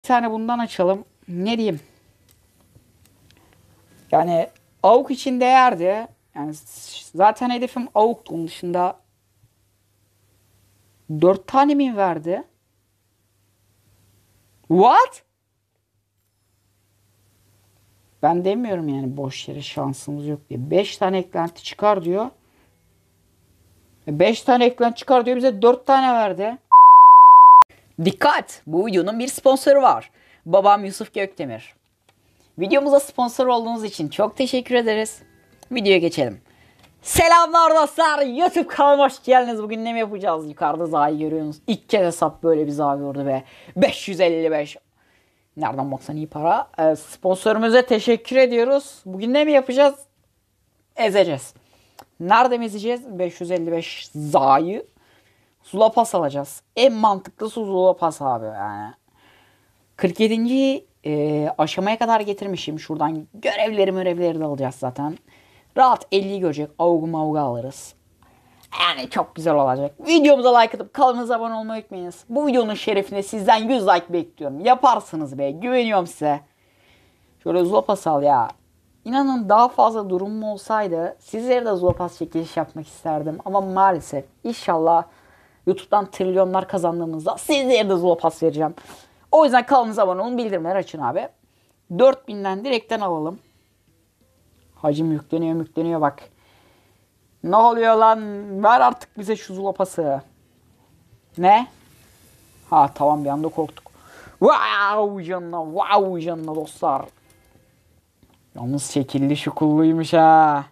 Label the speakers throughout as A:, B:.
A: Bir tane bundan açalım. Ne diyeyim? Yani AUK için değerdi. Yani zaten hedefim AUK'tu. Onun dışında 4 tane mi verdi? What? Ben demiyorum yani boş yere şansımız yok diye. 5 tane eklenti çıkar diyor. 5 tane eklenti çıkar diyor. Bize 4 tane verdi. Dikkat! Bu videonun bir sponsoru var. Babam Yusuf Gökdemir. Videomuza sponsor olduğunuz için çok teşekkür ederiz. Videoya geçelim. Selamlar dostlar. YouTube kanalıma hoş geldiniz. Bugün ne mi yapacağız? Yukarıda Za'yı görüyorsunuz. İlk kez hesap böyle bir Za gördü ve 555. Nereden baksan iyi para. Sponsorumuza teşekkür ediyoruz. Bugün ne mi yapacağız? Ezeceğiz. Nerede mi ezeceğiz? 555 Za'yı. Zula pas alacağız. En mantıklısı Zula pas abi yani. 47. Aşamaya kadar getirmişim. Şuradan görevleri de alacağız zaten. Rahat 50'yi görecek. Avgu mavgu alırız. Yani çok güzel olacak. Videomuza like atıp kanalımıza abone olmayı unutmayınız. Bu videonun şerefine sizden 100 like bekliyorum. Yaparsınız be. Güveniyorum size. Şöyle Zulapas al ya. İnanın daha fazla durumum olsaydı sizlere de Zulapas çekiliş yapmak isterdim. Ama maalesef inşallah YouTube'dan trilyonlar kazandığımızda sizlere de Zulapas vereceğim. O yüzden kanalımıza abone olun, bildirimleri açın abi. 4000'den direkten alalım. Hacım yükleniyor bak. Ne oluyor lan? Ver artık bize şu Zulapası. Ne? Ha tamam, bir anda korktuk. Wow canına dostlar. Yalnız şekilli şu kulluymuş ha.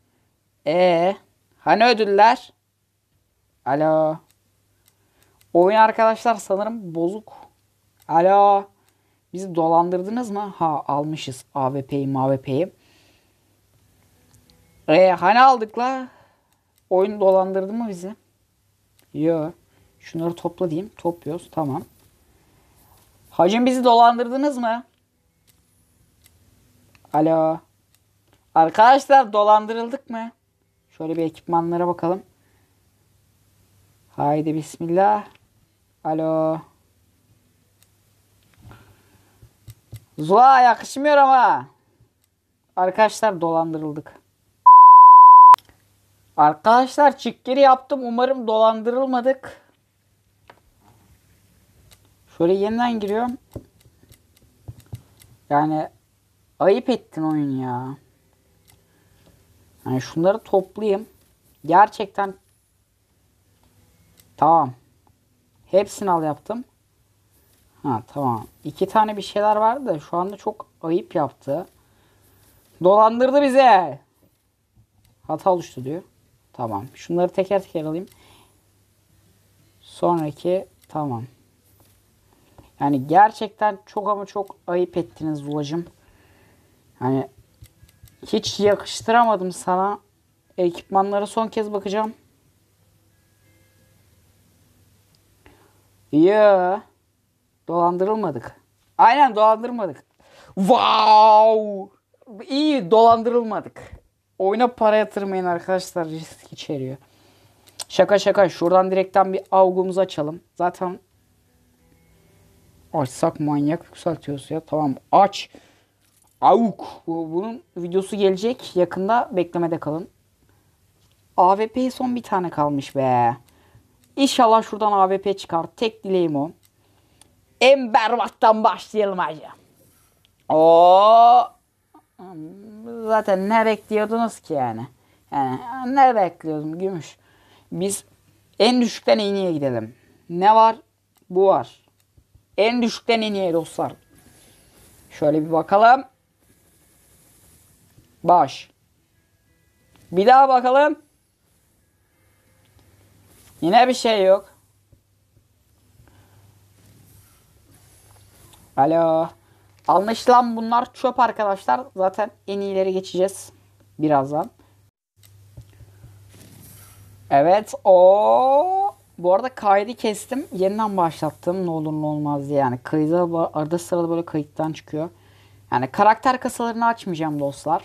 A: Hani ödüller? Alo. Oyun arkadaşlar sanırım bozuk. Alo. Bizi dolandırdınız mı? Ha, almışız AWP'yi. Hani aldık la? Oyun dolandırdı mı bizi? Yo. Şunları topla diyeyim. Topluyoruz. Tamam. Hacım, bizi dolandırdınız mı? Alo. Arkadaşlar, dolandırıldık mı? Şöyle bir ekipmanlara bakalım. Haydi bismillah. Alo. Zula yakışmıyor ama. Arkadaşlar, dolandırıldık. Arkadaşlar, çık geri yaptım. Umarım dolandırılmadık. Şöyle yeniden giriyorum. Yani ayıp ettin oyun ya. Yani şunları toplayayım. Gerçekten tamam. Hepsini al yaptım. Ha tamam. 2 tane bir şeyler vardı da şu anda çok ayıp yaptı. Dolandırdı bize. Hata oluştu diyor. Tamam. Şunları teker teker alayım. Sonraki tamam. Yani gerçekten çok ama çok ayıp ettiniz Zulacığım. Yani hiç yakıştıramadım sana. Ekipmanlara son kez bakacağım. Ya dolandırılmadık. Aynen, dolandırılmadık. Wow! İyi, dolandırılmadık. Oyuna para yatırmayın arkadaşlar. Risk içeriyor. Şaka. Şuradan direkten bir avgumuzu açalım. Zaten açsak manyak yükseltiyoruz ya. Tamam, aç. Avuk. Bunun videosu gelecek. Yakında beklemede kalın. AWP son bir tane kalmış be. İnşallah şuradan AWP çıkar. Tek dileğim o. En berbattan başlayalım hacı. Oo. Zaten ne bekliyordunuz ki yani? Yani ne bekliyordum gümüş? Biz en düşükten en iyiye gidelim. Ne var? Bu var. En düşükten en iyiye dostlar. Şöyle bir bakalım. Baş. Bir daha bakalım. Yine bir şey yok. Alo. Anlaşılan bunlar çöp arkadaşlar. Zaten en iyileri geçeceğiz birazdan. Evet. O. Bu arada kaydı kestim. Yeniden başlattım. Ne olur ne olmaz diye. Yani kaydı arada sırada böyle kayıttan çıkıyor. Yani karakter kasalarını açmayacağım dostlar.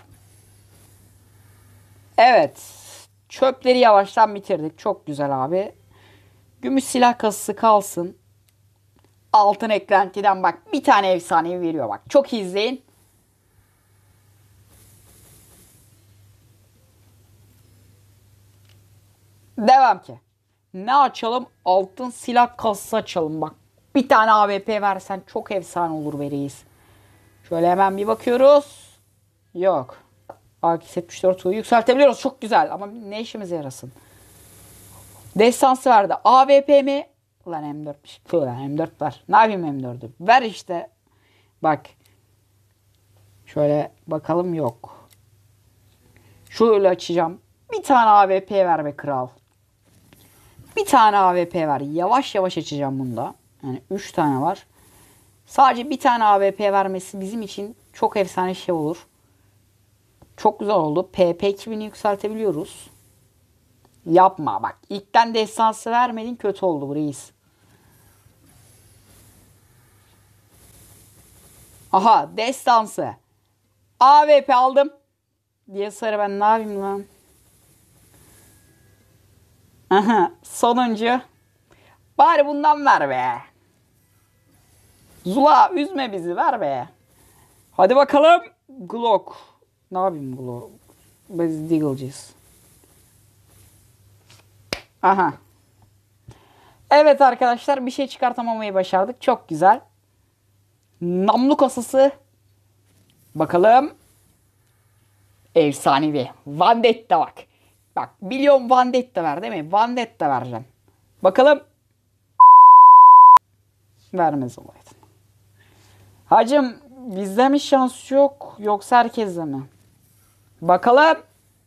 A: Evet. Çöpleri yavaştan bitirdik. Çok güzel abi. Gümüş silah kasası kalsın. Altın eklentiden bak bir tane efsanevi veriyor bak. Çok iyi izleyin. Devam ki. Ne açalım? Altın silah kasası açalım bak. Bir tane AWP versen çok efsane olur be reis. Şöyle hemen bir bakıyoruz. Yok. AK-74'ü yükseltebiliyoruz. Çok güzel ama ne işimize yarasın. Destansı verdi. AWP mi? Ulan M4'miş. Ulan M4 ver. Ne yapayım M4'ü? Ver işte. Bak. Şöyle bakalım yok. Şöyle açacağım. Bir tane AWP ver be kral. Bir tane AWP ver. Yavaş yavaş açacağım bunda. Yani 3 tane var. Sadece bir tane AWP vermesi bizim için çok efsane şey olur. Çok güzel oldu. PP2000'i yükseltebiliyoruz. Yapma bak. İlkten destansı vermedin kötü oldu bu reis. Aha destansı. AWP aldım. Diye sarı ben ne yapayım lan? Aha sonuncu. Bari bundan ver be. Zula üzme bizi ver be. Hadi bakalım. Glock. Ne yapayım Glock? Biz Deagle'cıyız. Aha. Evet arkadaşlar bir şey çıkartamamayı başardık. Çok güzel. Namlu kasası. Bakalım. Efsanevi. Vendetta bak. Bak milyon Vendetta ver değil mi? Vendetta vereceğim. Bakalım. Vermez olaydın. Hacım bizde mi şans yok yoksa herkeste mi? Bakalım.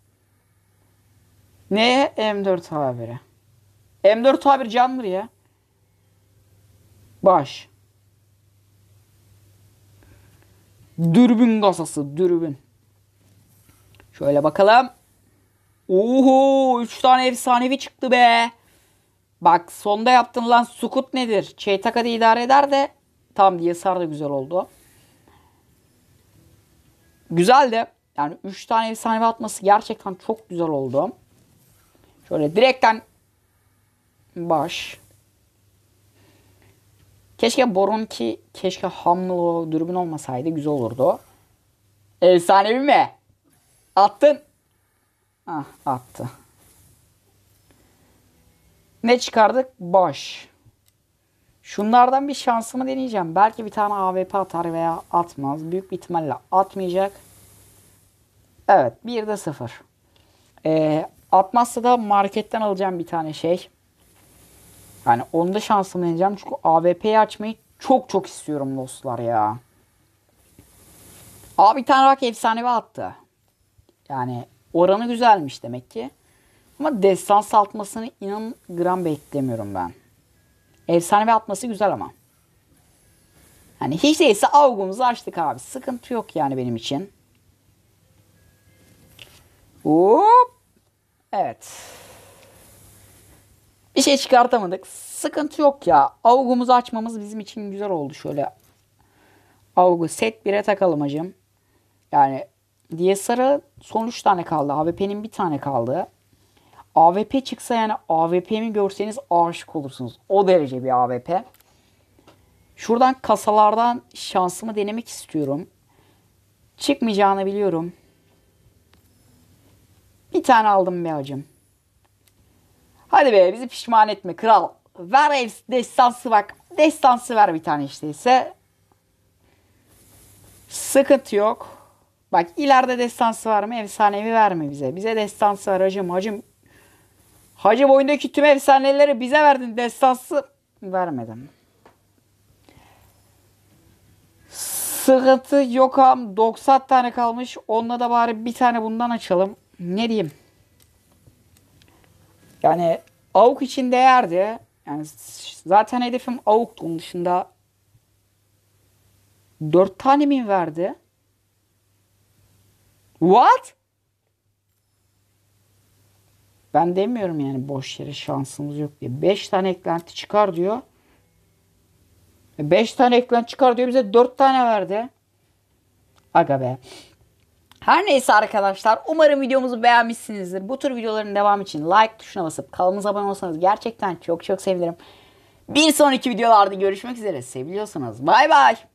A: Ne? M4 haberi. M4 haber candır ya. Baş. Dürbün kasası. Dürbün. Şöyle bakalım. Oho 3 tane efsanevi çıktı be. Bak sonda yaptın lan. Sukut nedir? Çeytaka'da idare eder de. Tam diye sar da güzel oldu. Güzeldi. Yani 3 tane efsanevi atması gerçekten çok güzel oldu. Şöyle direkten baş. Keşke Boronki, keşke Hamlo dürbün olmasaydı güzel olurdu. Efsanevi mi? Attın. Ah attı. Ne çıkardık? Boş. Şunlardan bir şansımı deneyeceğim. Belki bir tane AWP atar veya atmaz. Büyük bir ihtimalle atmayacak. Evet 1'de 0. Atmazsa da marketten alacağım bir tane şey. Yani onda şansımı deneyeceğim. Çünkü AWP'yi açmayı çok çok istiyorum dostlar ya. Abi bir tane bak efsanevi attı. Yani oranı güzelmiş demek ki. Ama destans atmasını inan gram beklemiyorum ben. Efsanevi atması güzel ama. Hani hiç değilse avgumuzu açtık abi. Sıkıntı yok yani benim için. Hop. Evet. Bir şey çıkartamadık. Sıkıntı yok ya. Avgumuzu açmamız bizim için güzel oldu. Şöyle avgu set 1'e takalım hacım. Yani DSR'a son 3 tane kaldı. AWP'nin bir tane kaldı. AWP çıksa yani AWP'mi görseniz aşık olursunuz. O derece bir AWP. Şuradan kasalardan şansımı denemek istiyorum. Çıkmayacağını biliyorum. Bir tane aldım be hacım. Hadi be bizi pişman etme kral. Ver destansı bak. Destansı ver bir tane işte ise. Sıkıntı yok. Bak ileride destansı var mı? Efsanevi verme bize. Bize destansı ver hacım. Hacım oyundaki tüm efsaneleri bize verdin. Destansı vermedim. Sıkıntı yok am. 90 tane kalmış. Onunla da bari bir tane bundan açalım. Ne diyeyim? Yani AUK için değerdi. Yani zaten hedefim AUK'tu. Onun dışında 4 tane mi verdi? What? Ben demiyorum yani boş yere şansımız yok diye. 5 tane eklenti çıkar diyor. 5 tane eklenti çıkar diyor. Bize 4 tane verdi. Aga be. Her neyse arkadaşlar. Umarım videomuzu beğenmişsinizdir. Bu tür videoların devamı için like tuşuna basıp kanalımıza abone olsanız gerçekten çok çok sevinirim. Bir sonraki videolarda görüşmek üzere. Seviliyorsanız bay bay.